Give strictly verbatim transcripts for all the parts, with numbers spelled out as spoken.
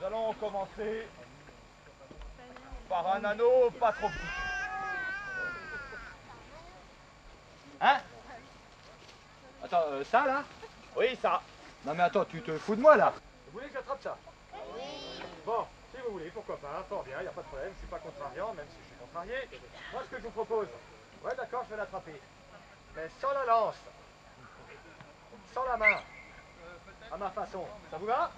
allons commencer par un anneau pas trop petit. Hein? Attends, euh, ça là? Oui, ça. Non mais attends, tu te fous de moi là? Vous voulez que j'attrape ça? Oui. Bon, si vous voulez, pourquoi pas, fort bien, il n'y a pas de problème, je suis pas contrariant, même si je suis contrarié. Moi ce que je vous propose, ouais d'accord, je vais l'attraper. Mais sans la lance, sans la main, à ma façon, ça vous va?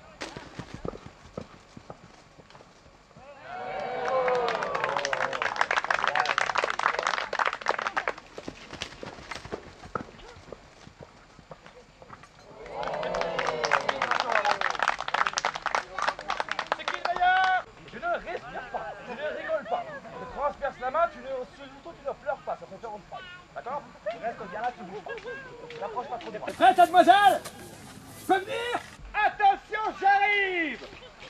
La main, tu ne, surtout tu ne pleures pas, ça fait peur, on te frappe. D'accord? Tu restes bien là, tu bouges pas. Tu n'approches pas trop des bras. Prête, mademoiselle? Je peux venir? Attention, j'arrive!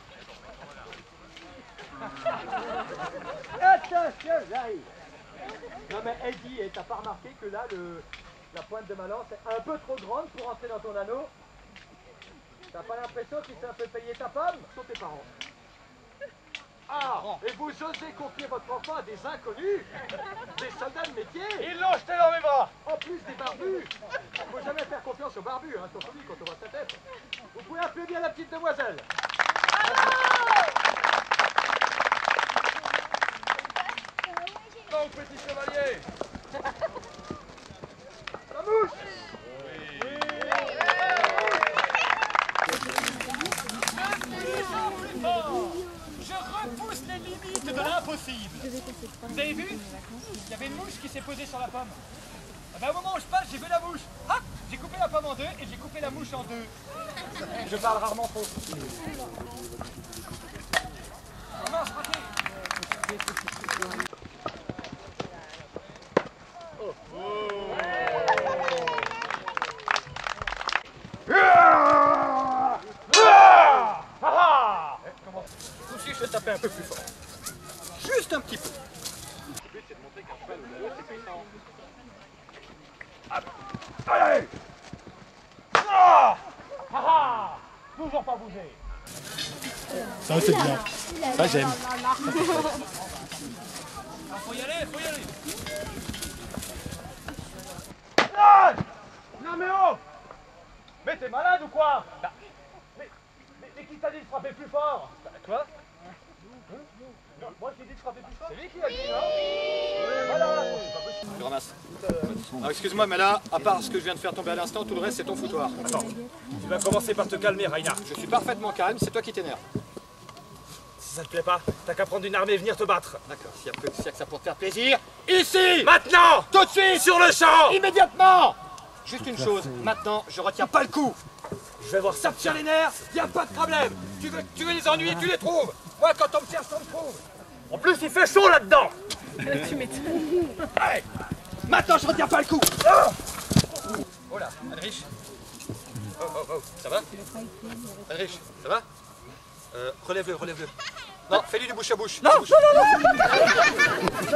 Attention, j'arrive! Non mais Eddie, t'as pas remarqué que là, le, la pointe de ma lance est un peu trop grande pour entrer dans ton anneau? T'as pas l'impression qu'il s'est un peu payé ta femme? Sont tes parents. Ah, et vous osez confier votre enfant à des inconnus? Des soldats de métier? Ils l'ont jeté dans mes bras! En plus des barbus! Faut jamais faire confiance aux barbus, hein, surtout lui quand on voit sa tête. Vous pouvez applaudir la petite demoiselle. Donc, petit chevalier! La mouche! Repousse les limites de l'impossible. Vous avez vu? Il y avait une mouche qui s'est posée sur la pomme. Ah ben, au moment où je passe, j'ai vu la mouche. Hop, j'ai coupé la pomme en deux et j'ai coupé la mouche en deux. Je parle rarement trop. Comment se rater? Oh. Oh. Je vais taper un peu plus fort. Juste un petit peu. Le but c'est de montrer qu'un cheval au galop c'est puissant. Allez! Ah! Ah! Toujours pas bouger. Ça c'est bien. Ça j'aime. Faut y aller, faut y aller. Ah! Non mais oh! Mais t'es malade ou quoi? Bah, mais, mais, mais qui t'a dit de frapper plus fort? Bah, toi? Non, moi j'ai dit de frapper plus fort. C'est lui qui l'a dit, non? Oui. Voilà. Je ramasse. Alors excuse-moi, mais là, à part ce que je viens de faire tomber à l'instant, tout le reste c'est ton foutoir. Attends, tu vas commencer par te calmer, Reinhard. Je suis parfaitement calme, c'est toi qui t'énerve. Si ça te plaît pas, t'as qu'à prendre une armée et venir te battre. D'accord, s'il y a peu s'il y a que ça pour te faire plaisir. Ici! Maintenant! Tout de suite! Sur le champ! Immédiatement! Juste une chose, maintenant, je retiens pas le coup. Je vais voir ça. Ça te tient les nerfs, y a pas de problème. Tu veux, tu veux les ennuyer, tu les trouves. Moi, quand on me cherche, on me trouve. En plus, il fait chaud là-dedans. Tu m'étonnes. Allez! Maintenant, je retiens pas le coup. Oh, oh là, Heinrich. Oh, oh, oh, ça va? Heinrich, ça va? euh, Relève-le, relève-le. Non, fais-lui du bouche à bouche. Non, bouche. non, non,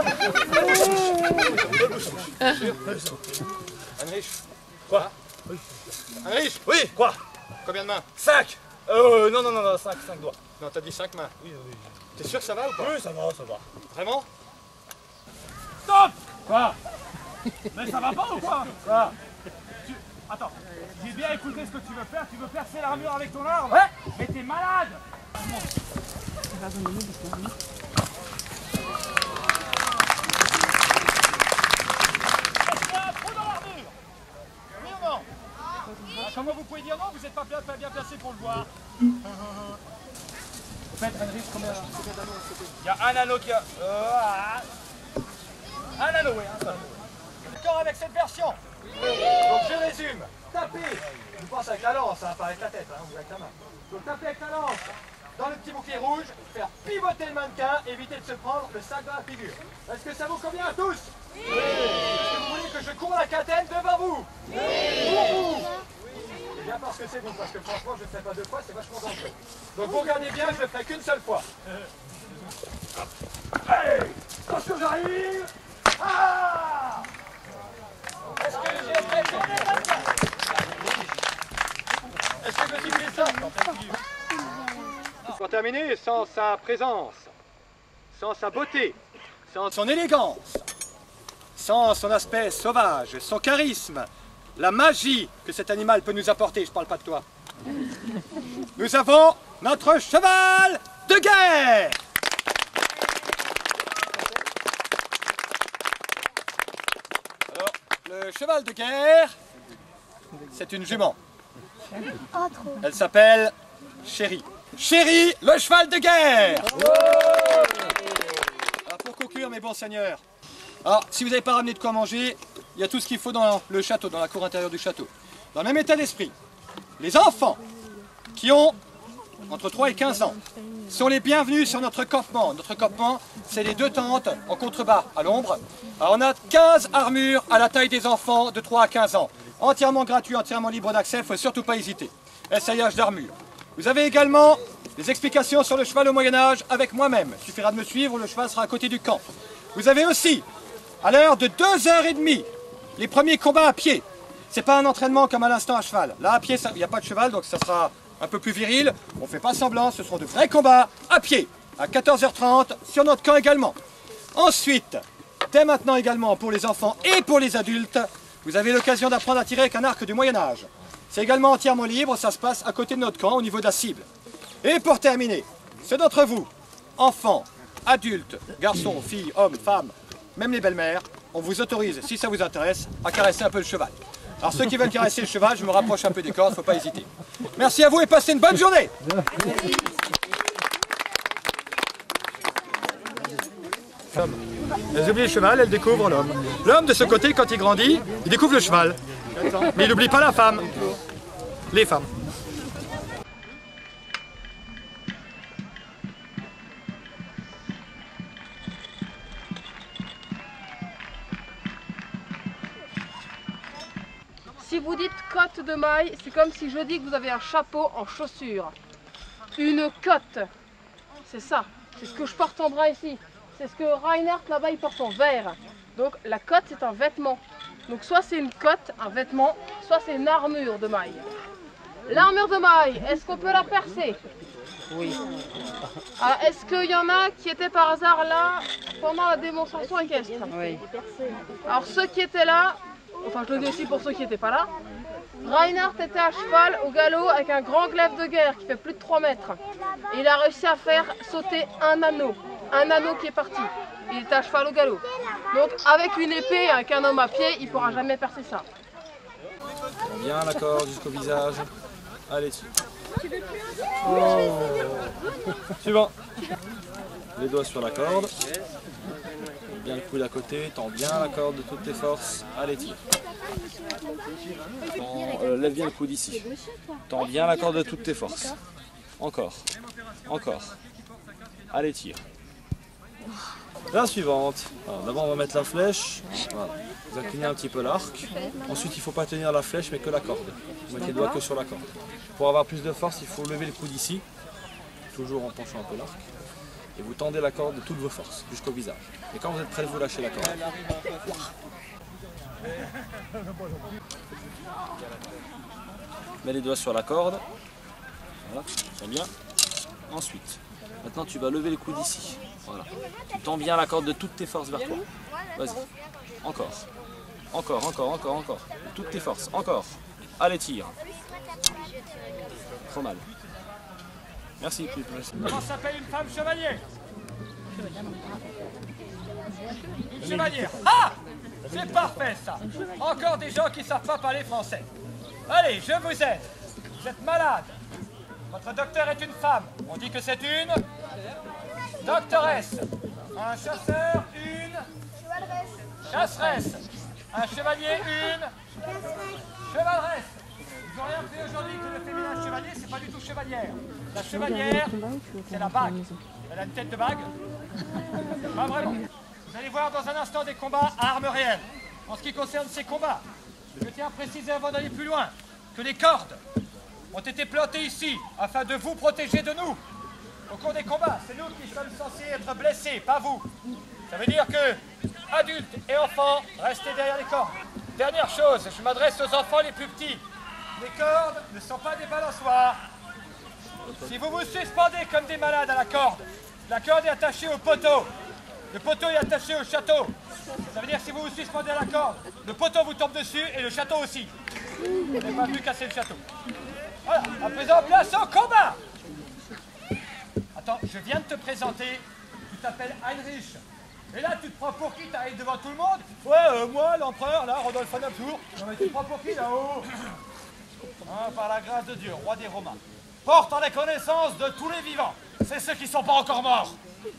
non. Heinrich. Quoi? Heinrich. Oui, quoi? Combien de mains? Cinq. Euh, non, non, non, non, cinq, cinq doigts. Non, t'as dit cinq mains. Oui, oui. T'es sûr que ça va ou pas? Oui, ça va, ça va. Vraiment? Stop! Quoi? Mais ça va pas ou quoi? Quoi? Tu... Attends, j'ai bien écouté ce que tu veux faire. Tu veux percer l'armure avec ton arme? Ouais. Mais t'es malade! Comment vous pouvez dire non? Vous n'êtes pas bien, pas bien placé pour le voir. Faites, Heinrich, combien d'anneaux? Il y a un anneau qui a... Euh, un anneau, oui, un anneau. D'accord avec cette version? Donc je résume. Tapez. Je pense avec la lance, hein, pas avec la tête, hein, ou avec la main. Donc tapez avec la lance dans le petit bouclier rouge, faire pivoter le mannequin, éviter de se prendre le sac dans la figure. Est-ce que ça vous convient à tous? Oui. Est-ce que vous voulez que je cours la catène devant vous? Oui. Pour vous? C'est bien parce que c'est bon, parce que franchement je ne le fais pas deux fois, c'est vachement dangereux. Donc vous regardez bien, je ne le ferai qu'une seule fois. Allez, attention, j'arrive. Ah! Est-ce que j'ai fait tourner le mannequin? Est-ce que je suis fait ça? Pour terminer, sans sa présence, sans sa beauté, sans son élégance, sans son aspect sauvage, son charisme, la magie que cet animal peut nous apporter, je ne parle pas de toi. Nous avons notre cheval de guerre. Alors, le cheval de guerre, c'est une jument. Elle s'appelle Chéri. Chéri, le cheval de guerre. Alors, pour conclure, mes bons seigneurs, alors, si vous n'avez pas ramené de quoi manger, il y a tout ce qu'il faut dans le château, dans la cour intérieure du château. Dans le même état d'esprit, les enfants qui ont entre trois et quinze ans sont les bienvenus sur notre campement. Notre campement, c'est les deux tentes en contrebas à l'ombre. Alors, on a quinze armures à la taille des enfants de trois à quinze ans. Entièrement gratuit, entièrement libre d'accès, il ne faut surtout pas hésiter. Essayage d'armure. Vous avez également des explications sur le cheval au Moyen-Âge avec moi-même. Il suffira de me suivre, le cheval sera à côté du camp. Vous avez aussi, à l'heure de deux heures trente, les premiers combats à pied. C'est pas un entraînement comme à l'instant à cheval. Là, à pied, il n'y a pas de cheval, donc ça sera un peu plus viril. On ne fait pas semblant, ce seront de vrais combats à pied, à quatorze heures trente, sur notre camp également. Ensuite, dès maintenant également, pour les enfants et pour les adultes, vous avez l'occasion d'apprendre à tirer avec un arc du Moyen-Âge. C'est également entièrement libre, ça se passe à côté de notre camp, au niveau de la cible. Et pour terminer, ceux d'entre vous, enfants, adultes, garçons, filles, hommes, femmes, même les belles-mères, on vous autorise, si ça vous intéresse, à caresser un peu le cheval. Alors ceux qui veulent caresser le cheval, je me rapproche un peu des cordes, il ne faut pas hésiter. Merci à vous et passez une bonne journée. Elles oublient le cheval, elles découvrent l'homme. L'homme, de ce côté, quand il grandit, il découvre le cheval. Mais il n'oublie pas la femme. Les femmes. Si vous dites cotte de maille, c'est comme si je dis que vous avez un chapeau en chaussure. Une cotte, c'est ça. C'est ce que je porte en bras ici. C'est ce que Reinhardt là-bas il porte en vert. Donc la cotte c'est un vêtement. Donc soit c'est une cotte, un vêtement, soit c'est une armure de maille. L'armure de maille, est-ce qu'on peut la percer? Oui. Ah, est-ce qu'il y en a qui étaient par hasard là pendant la démonstration équestre? Oui. Alors ceux qui étaient là, enfin je le dis aussi pour ceux qui n'étaient pas là, Reinhardt était à cheval au galop avec un grand glaive de guerre qui fait plus de trois mètres. Et il a réussi à faire sauter un anneau, un anneau qui est parti. Il était à cheval au galop. Donc avec une épée, avec un homme à pied, il ne pourra jamais percer ça. Bien la corde jusqu'au visage. Allez dessus. Oh. Suivant. Les doigts sur la corde. Bien le coude à côté, tends bien la corde de toutes tes forces. Allez, tire. Tends, euh, lève bien le coude ici. Tends bien la corde de toutes tes forces. Encore. Encore. Allez, tire. La suivante. D'abord, on va mettre la flèche. Voilà. Vous inclinez un petit peu l'arc. Ensuite, il ne faut pas tenir la flèche, mais que la corde. Vous mettez les doigts que sur la corde. Pour avoir plus de force, il faut lever le coude ici. Toujours en penchant un peu l'arc. Et vous tendez la corde de toutes vos forces, jusqu'au visage. Et quand vous êtes prêt, vous lâchez la corde. Mets les doigts sur la corde. Voilà, très bien. Ensuite, maintenant tu vas lever le coude ici. Voilà. Tu tends bien la corde de toutes tes forces vers toi. Vas-y. Encore. Encore, encore, encore, encore. De toutes tes forces. Encore. Allez, tire. Trop mal. Merci. Comment s'appelle une femme chevalier? Chevalière. Ah! C'est parfait ça. Encore des gens qui ne savent pas parler français. Allez, je vous aide. Vous êtes malade. Votre docteur est une femme. On dit que c'est une doctoresse. Un chasseur, une chasseresse. Un chevalier, une chevaleresse. Ils n'ont rien fait aujourd'hui que le féminin chevalier, c'est pas du tout chevalière. La chevalière, c'est la bague. Elle a une tête de bague? Pas vraiment. Vous allez voir dans un instant des combats à armes réelles. En ce qui concerne ces combats, je tiens à préciser avant d'aller plus loin que les cordes ont été plantées ici afin de vous protéger de nous. Au cours des combats, c'est nous qui sommes censés être blessés, pas vous. Ça veut dire que, adultes et enfants, restez derrière les cordes. Dernière chose, je m'adresse aux enfants les plus petits. Les cordes ne sont pas des balançoires. si vous vous suspendez comme des malades à la corde, la corde est attachée au poteau. Le poteau est attaché au château. Ça veut dire que si vous vous suspendez à la corde, le poteau vous tombe dessus et le château aussi. Vous n'avez pas pu casser le château. Voilà, à présent, place au combat. Attends, je viens de te présenter. Tu t'appelles Heinrich. Et là, tu te prends pour qui? T'arrives devant tout le monde? Ouais, euh, moi, l'empereur, là, Rodolphe von Habsbourg. Non, mais tu te prends pour qui, là-haut? Hein, par la grâce de Dieu, roi des Romains. Porte en la connaissance de tous les vivants. C'est ceux qui ne sont pas encore morts.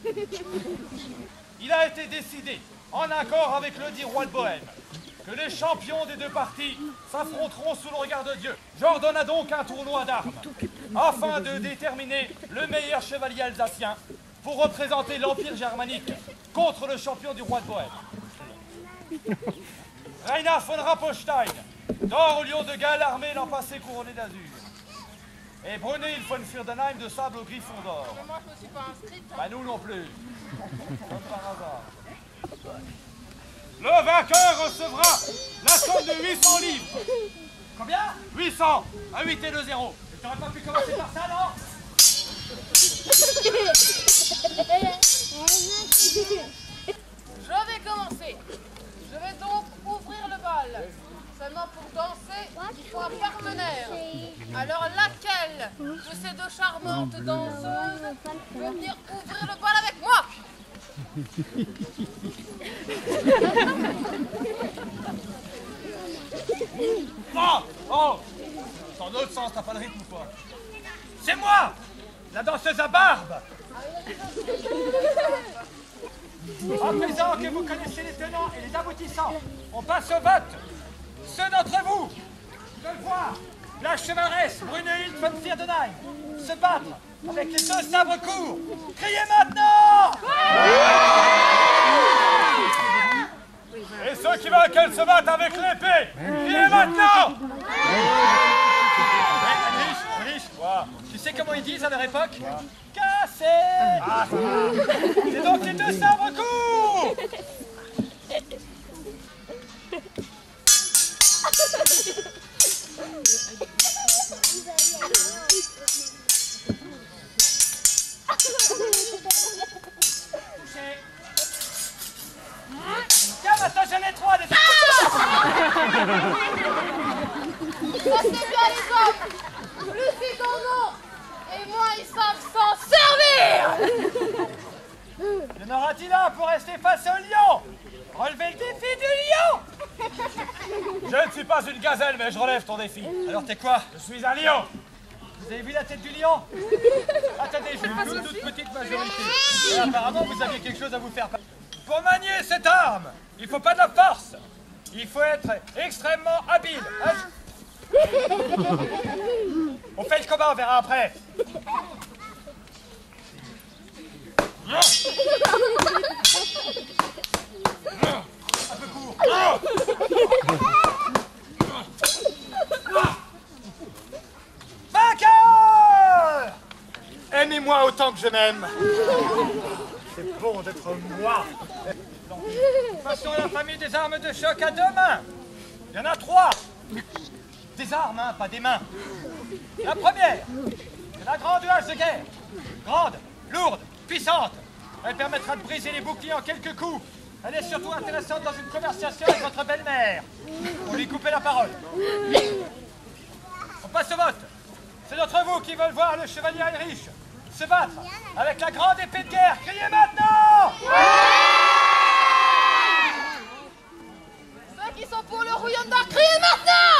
Il a été décidé, en accord avec le dit roi de Bohême, que les champions des deux parties s'affronteront sous le regard de Dieu. J'ordonne donc un tournoi d'armes, afin de déterminer le meilleur chevalier alsacien pour représenter l'Empire germanique contre le champion du roi de Bohême. Reinhard von Rappenstein, d'or au lion de Galles armé l'an passé couronné d'azur. Et Brunhild von Firdenheim de sable au griffon d'or. Mais moi je me suis pas inscrite. Bah nous non plus. Comme par hasard. Le vainqueur recevra la somme de huit cents livres. Combien? huit cents. À huit et deux zéro. Tu n'aurais pas pu commencer par ça, non? Je vais commencer. Je vais donc ouvrir le bal. Seulement pour danser, il faut un partenaire. Alors laquelle de ces deux charmantes danseuses veut venir ouvrir le bal avec moi? Oh, oh. Dans l'autre sens, t'as pas le rythme ou quoi? C'est moi, la danseuse à barbe. À présent que vous connaissez les tenants et les aboutissants, on passe au vote. Ceux d'entre vous qui veulent voir la chevaleresse Brunhild von Firdenheim se battre avec les deux sabres courts, criez maintenant! Et ceux qui veulent qu'elle se batte avec l'épée, criez maintenant! Riche, riche, tu sais comment ils disent à leur époque? Cassez! Ah, c'est donc les deux sabres courts! Tiens, maintenant j'en ai trois des... Ça c'est bien les hommes. Plus ils en ont et moins ils savent s'en servir. Y en aura-t-il un pour rester face au lion? Relevez le défi du lion! Je ne suis pas une gazelle, mais je relève ton défi. Alors t'es quoi? Je suis un lion. Vous avez vu la tête du lion? Attendez, je une toute, toute petite majorité. Et apparemment, vous aviez quelque chose à vous faire. Pour manier cette arme, il ne faut pas de la force. Il faut être extrêmement habile. On fait le combat, on verra après. Un peu court. Vainqueur! Aimez-moi autant que je m'aime. C'est bon d'être moi. Passons à la famille des armes de choc à deux mains. Il y en a trois. Des armes, hein, pas des mains. La première, c'est la grande hache de guerre. Grande, lourde, puissante. Elle permettra de briser les boucliers en quelques coups. Elle est surtout intéressante dans une conversation avec votre belle-mère. On lui coupait la parole. On passe au vote. C'est d'entre vous qui veulent voir le chevalier Heinrich se battre avec la grande épée de guerre. Criez maintenant! Ceux qui sont pour le rouillon d'or, criez maintenant!